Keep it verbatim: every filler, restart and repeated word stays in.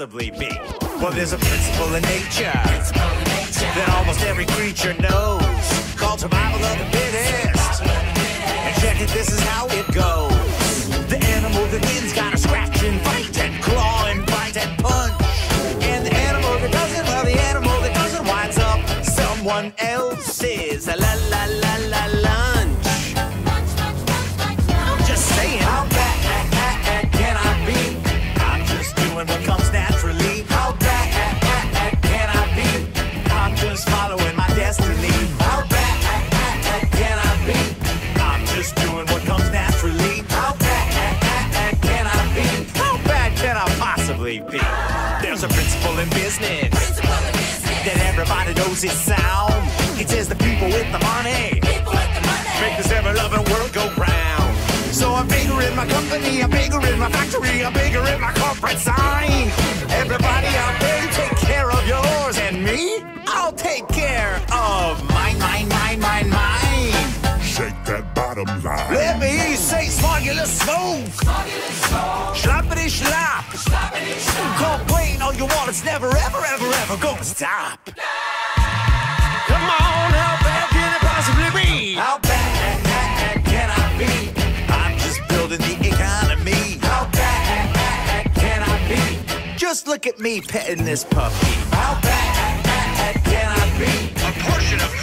possibly be? Well, there's a principle in nature that almost every creature knows, called survival of the fittest. And check it, this is how it goes. The animal that wins gotta scratch and fight and claw and bite and punch. And the animal that doesn't, well, the animal that doesn't winds up someone else's la la la la lunch. I'm just saying, how bad can I be? I'm just doing what comes naturally. How bad can I be? I'm just following my destiny. How bad can I be? I'm just doing what comes naturally. How bad can I be? How bad can I possibly be? There's a principle in business that everybody knows is sound. It says the people with the money make this ever-loving world go round. So I'm bigger in my company, I'm bigger in my factory, I'm bigger in my corporate sign. Everybody out there, take care of yours, and me, I'll take care of mine, mine, mine, mine, mine. Shake that bottom line. Let me hear you say smogulous smoke. Schlappity slap. Complain all you want, it's never, ever, ever, ever gonna stop. Come on, how bad can it possibly be? How bad can I be? I'm just building the economy. How bad can I be? Just look at me petting this puppy. How bad can I be? A portion of